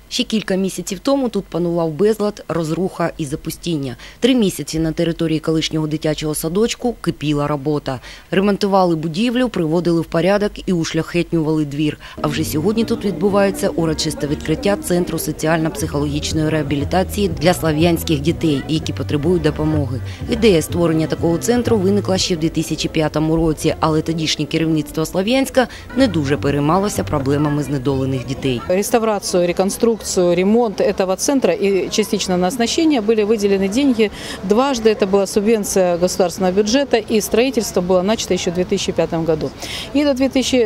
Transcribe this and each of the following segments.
Ще кілька місяців тому тут панував безлад, розруха і запустіння. 3 місяці на території колишнього дитячого садочку кипіла робота. Ремонтували будівлю, приводили в порядок і ушляхетнювали двір. А вже сьогодні тут відбувається урочисте відкриття Центру соціально-психологічної реабілітації для слов'янських дітей, які потребують допомоги. Ідея створення такого центру виникла ще в 2005 році, але тодішнє керівництво Слов'янська не дуже переймалося проблемами знедолених дітей. Реставрацию, реконструкцию, ремонт этого центра и частично на оснащение были выделены деньги. Дважды это была субвенция государственного бюджета, и строительство было начато еще в 2005 году. И до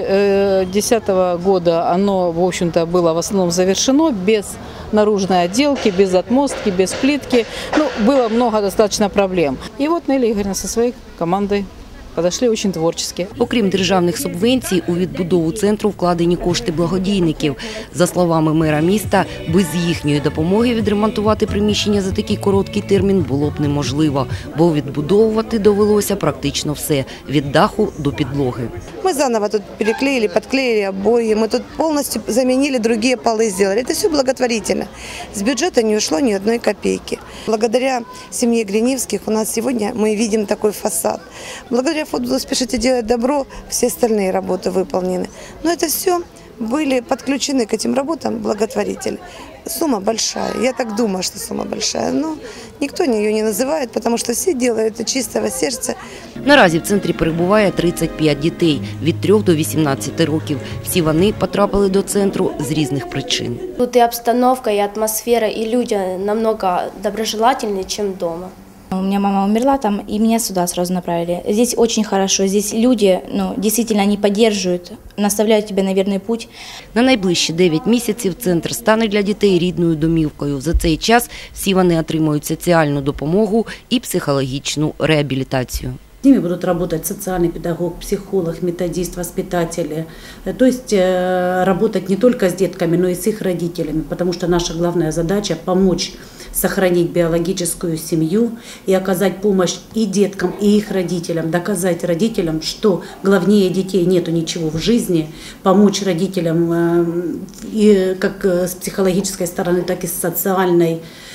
2010 года оно, в общем-то, было в основном завершено без наружной отделки, без отмостки, без плитки. Ну, было много достаточно проблем. И вот Нелли Игоревна со своей командой подошли очень творчески. Окрім державних субвенцій, у відбудову центру вкладені кошти благодійників. За словами мера міста, без їхньої допомоги відремонтувати приміщення за такий короткий термін було б неможливо, бо відбудовувати довелося практично все – від даху до підлоги. Мы заново тут переклеили, подклеили обои, мы тут полностью заменили, другие полы сделали. Это все благотворительно. С бюджета не ушло ни одной копейки. Благодаря семье Гринивских у нас сегодня мы видим такой фасад. Благодаря фонду «Спешите делать добро» все остальные работы выполнены. Но это все были подключены к этим работам благотворители. Сумма большая, я так думаю, что сумма большая, но никто ее не называет, потому что все делают от чистого сердца. Наразі в центрі перебуває 35 дітей від 3 до 18 років. Всі вони потрапили до центру з різних причин. Тут и обстановка, и атмосфера, и люди намного доброжелательнее, чем дома. У меня мама умерла там, и меня сюда сразу направили. Здесь очень хорошо, здесь люди, действительно, они поддерживают, наставляют тебя на верный путь. На найближчі 9 місяців центр стане для дітей рідною домівкою. За цей час всі вони отримують соціальну допомогу і психологічну реабілітацію. С ними будут работать социальный педагог, психолог, методист, воспитатели. То есть работать не только с детками, но и с их родителями, потому что наша главная задача – помочь сохранить биологическую семью и оказать помощь и деткам, и их родителям, доказать родителям, что главнее детей нету ничего в жизни, помочь родителям и как с психологической стороны, так и с социальной,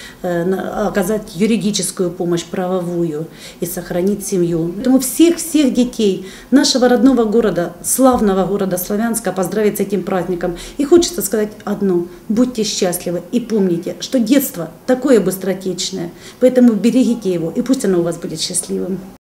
оказать юридическую помощь, правовую и сохранить семью. Поэтому всех детей нашего родного города, славного города Слов'янска поздравить с этим праздником. И хочется сказать одно: будьте счастливы и помните, что детство такое быстротечное, поэтому берегите его, и пусть оно у вас будет счастливым.